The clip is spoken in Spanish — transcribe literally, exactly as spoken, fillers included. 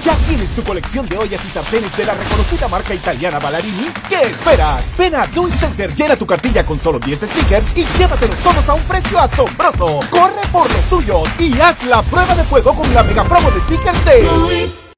¿Ya tienes tu colección de ollas y sartenes de la reconocida marca italiana Ballarini? ¿Qué esperas? Ven a Do It Center, llena tu cartilla con solo diez stickers y llévatelos todos a un precio asombroso. Corre por los tuyos y haz la prueba de fuego con la mega promo de stickers de...